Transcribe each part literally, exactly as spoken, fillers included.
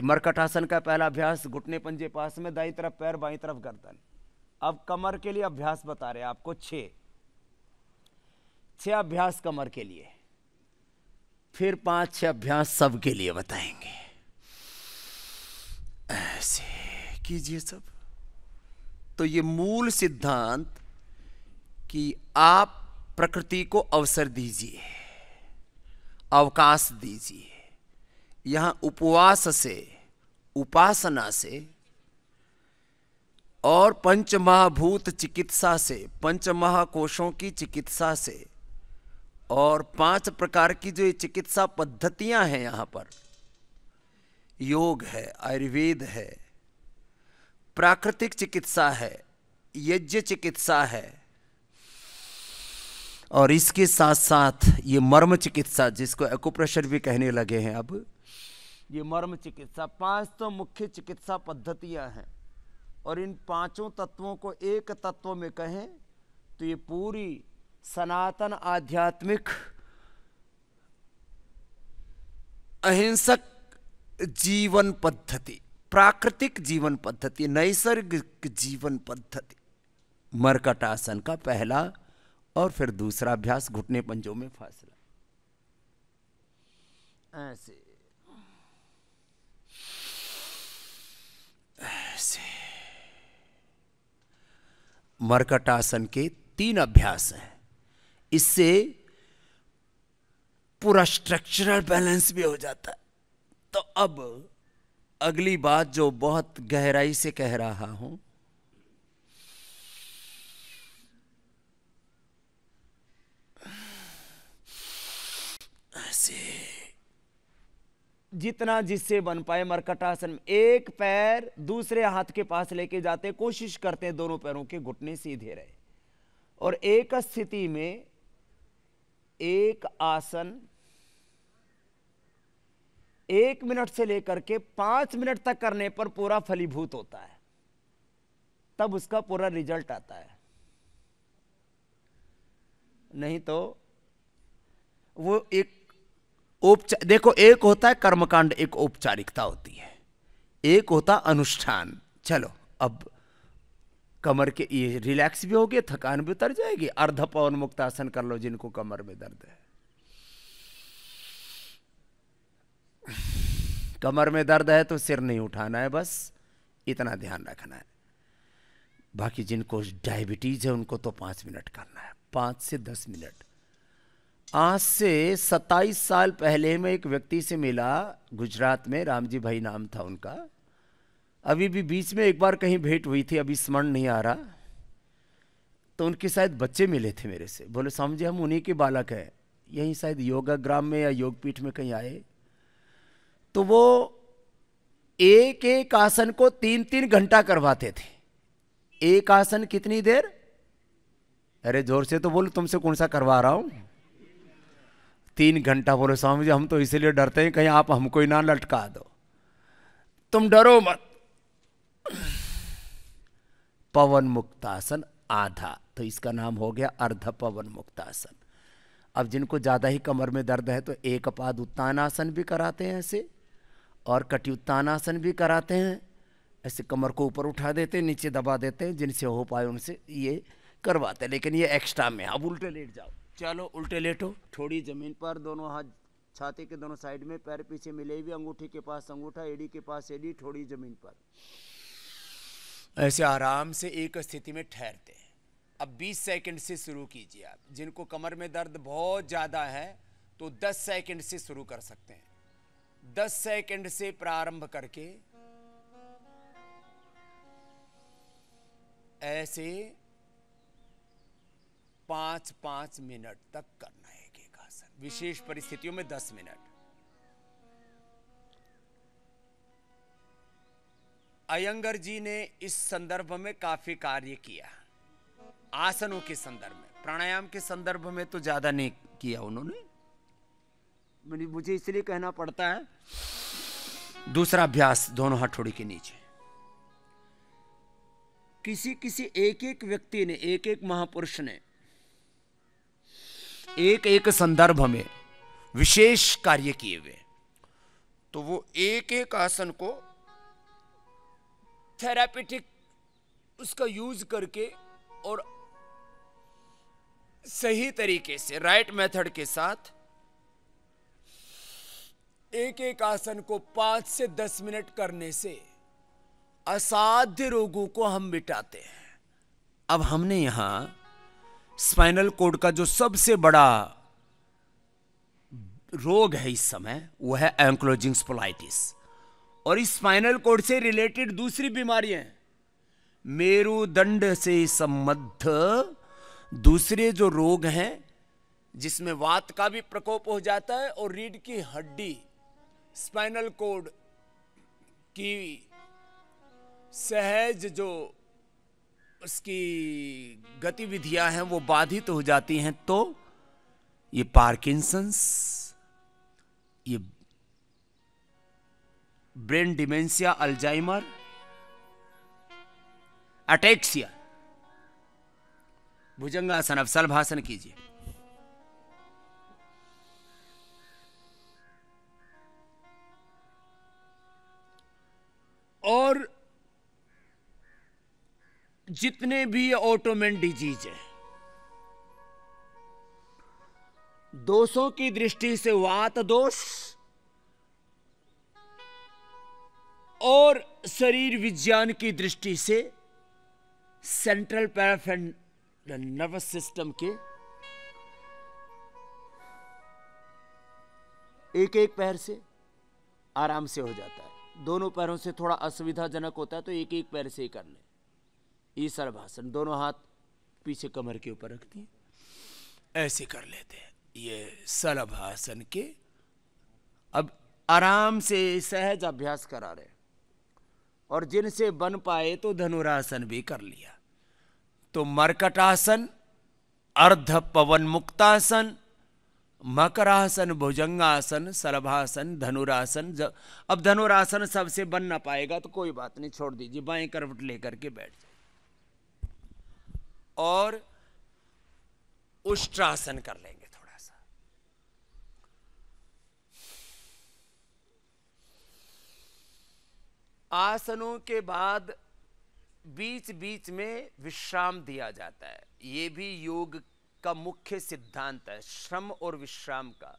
मरकटासन का पहला अभ्यास, घुटने पंजे पास में, दाईं तरफ पैर, बाईं तरफ गर्दन। अब कमर के लिए अभ्यास बता रहे हैं आपको, छह छह अभ्यास कमर के लिए, फिर पांच छह अभ्यास सब के लिए बताएंगे। ऐसे कीजिए सब। तो ये मूल सिद्धांत कि आप प्रकृति को अवसर दीजिए, अवकाश दीजिए। यहां उपवास से, उपासना से और पंचमहाभूत चिकित्सा से, पंचमहाकोशों की चिकित्सा से और पांच प्रकार की जो ये चिकित्सा पद्धतियां हैं, यहां पर योग है, आयुर्वेद है, प्राकृतिक चिकित्सा है, यज्ञ चिकित्सा है, और इसके साथ साथ ये मर्म चिकित्सा, जिसको एक्यूप्रेशर भी कहने लगे हैं अब, ये मर्म चिकित्सा। पांच तो मुख्य चिकित्सा पद्धतियां हैं, और इन पांचों तत्वों को एक तत्व में कहें तो ये पूरी सनातन आध्यात्मिक अहिंसक जीवन पद्धति, प्राकृतिक जीवन पद्धति, नैसर्गिक जीवन पद्धति। मरकटासन का पहला और फिर दूसरा अभ्यास, घुटने पंजों में फासला। ऐसे ऐसे मरकटासन के तीन अभ्यास हैं। इससे पूरा स्ट्रक्चरल बैलेंस भी हो जाता है। तो अब अगली बात जो बहुत गहराई से कह रहा हूं, ऐसे जितना जिससे बन पाए मरकटासन में, एक पैर दूसरे हाथ के पास लेके जाते, कोशिश करते हैं दोनों पैरों के घुटने सीधे रहे, और एक स्थिति में एक आसन एक मिनट से लेकर के पांच मिनट तक करने पर पूरा फलीभूत होता है, तब उसका पूरा रिजल्ट आता है। नहीं तो वो एक औपचार, देखो एक होता है कर्मकांड, एक औपचारिकता होती है, एक होता अनुष्ठान। चलो अब कमर के ये रिलैक्स भी होगी, थकान भी उतर जाएगी। अर्ध पवन मुक्त आसन कर लो जिनको कमर में दर्द है। कमर में दर्द है तो सिर नहीं उठाना है, बस इतना ध्यान रखना है। बाकी जिनको डायबिटीज है उनको तो पांच मिनट करना है, पांच से दस मिनट। आज से सत्ताईस साल पहले मैं एक व्यक्ति से मिला गुजरात में, रामजी भाई नाम था उनका। अभी भी बीच में एक बार कहीं भेंट हुई थी, अभी स्मरण नहीं आ रहा। तो उनके शायद बच्चे मिले थे मेरे से, बोले स्वामी जी हम उन्हीं के बालक हैं, यहीं शायद योगाग्राम में या योगपीठ में कहीं आए। तो वो एक एक आसन को तीन तीन घंटा करवाते थे। एक आसन कितनी देर? अरे जोर से तो बोलो, तुमसे कौन सा करवा रहा हूं। तीन घंटा। बोले स्वामी जी हम तो इसीलिए डरते हैं कहीं आप हमको ही ना लटका दो। तुम डरो मत। पवन मुक्तासन आधा, तो इसका नाम हो गया अर्ध पवन मुक्तासन। अब जिनको ज्यादा ही कमर में दर्द है तो एक पाद उत्तानासन भी कराते हैं ऐसे, और कटी उत्तानासन भी कराते हैं। ऐसे कमर को ऊपर उठा देते हैं, नीचे दबा देते हैं, जिनसे हो पाए उनसे ये करवाते हैं, लेकिन ये एक्स्ट्रा में। अब उल्टे लेट जाओ, चलो उल्टे लेटो, थोड़ी जमीन पर, दोनों हाथ छाती के दोनों साइड में, पैर पीछे मिले हुए, अंगूठी के पास अंगूठा, एड़ी के पास एड़ी, थोड़ी जमीन पर। ऐसे आराम से एक स्थिति में ठहरते हैं। अब बीस सेकंड से शुरू कीजिए। आप जिनको कमर में दर्द बहुत ज्यादा है तो दस सेकंड से शुरू कर सकते हैं। दस सेकंड से प्रारंभ करके ऐसे पांच पांच मिनट तक करना है एक एक आसन, विशेष परिस्थितियों में दस मिनट। अयंगर जी ने इस संदर्भ में काफी कार्य किया, आसनों के संदर्भ में। प्राणायाम के संदर्भ में तो ज्यादा नहीं किया उन्होंने, मुझे इसलिए कहना पड़ता है। दूसरा अभ्यास, दोनों हथौड़ी के नीचे। किसी किसी एक एक व्यक्ति ने, एक एक महापुरुष ने एक एक संदर्भ में विशेष कार्य किए हुए। तो वो एक एक आसन को थेरापेटिक उसका यूज करके और सही तरीके से राइट मेथड के साथ एक एक आसन को पांच से दस मिनट करने से असाध्य रोगों को हम मिटाते हैं। अब हमने यहां स्पाइनल कोड का जो सबसे बड़ा रोग है इस समय वो है एंक्लोजिंग स्पोलाइटिस, और इस स्पाइनल कोड से रिलेटेड दूसरी बीमारियां हैं। मेरुदंड से संबद्ध दूसरे जो रोग हैं जिसमें वात का भी प्रकोप हो जाता है और रीढ़ की हड्डी स्पाइनल कोड की सहज जो उसकी गतिविधियां हैं वो बाधित हो जाती हैं, तो ये पार्किंसंस, ये brain dementia, Alzheimer's, ataxia. Bhujangasana, अब सलभासन कीजिए। और जितने भी ऑटोमेन डिजीज है, दोषों की दृष्टि से वात दोष और शरीर विज्ञान की दृष्टि से सेंट्रल पैराफेरल नर्वस सिस्टम के एक एक पैर से आराम से हो जाता है। दोनों पैरों से थोड़ा असुविधाजनक होता है तो एक एक पैर से ही कर लें। ये सलभासन, दोनों हाथ पीछे कमर के ऊपर रख दिए, ऐसे कर लेते हैं। ये सलभासन के अब आराम से सहज अभ्यास करा रहे, और जिनसे बन पाए तो धनुरासन भी कर लिया। तो मर्कटासन, अर्ध पवन मुक्तासन, मकरासन, भुजंगासन, सलभासन, धनुरासन। अब धनुरासन सबसे बन ना पाएगा तो कोई बात नहीं, छोड़ दीजिए, बाएं करवट लेकर के बैठ जाए। और उष्ट्रासन कर लेंगे थोड़ा सा। आसनों के बाद बीच बीच में विश्राम दिया जाता है। यह भी योग का मुख्य सिद्धांत है, श्रम और विश्राम का।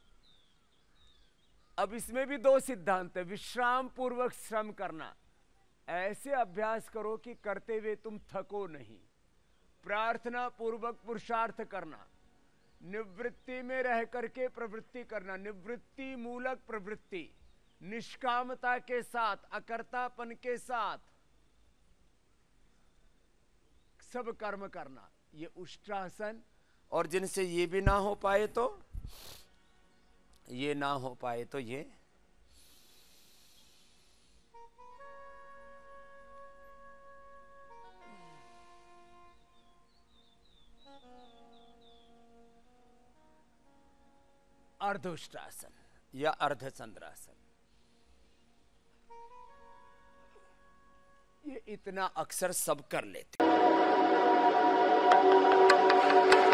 अब इसमें भी दो सिद्धांत है। विश्राम पूर्वक श्रम करना, ऐसे अभ्यास करो कि करते हुए तुम थको नहीं। प्रार्थना पूर्वक पुरुषार्थ करना, निवृत्ति में रह करके प्रवृत्ति करना, निवृत्ति मूलक प्रवृत्ति, निष्कामता के साथ, अकर्तापन के साथ सब कर्म करना, ये उष्ट्रासन। और जिनसे ये भी ना हो पाए तो ये ना हो पाए तो ये अर्धोष्ट्रासन या अर्धचंद्रासन। ये इतना अक्सर सब कर लेते हैं।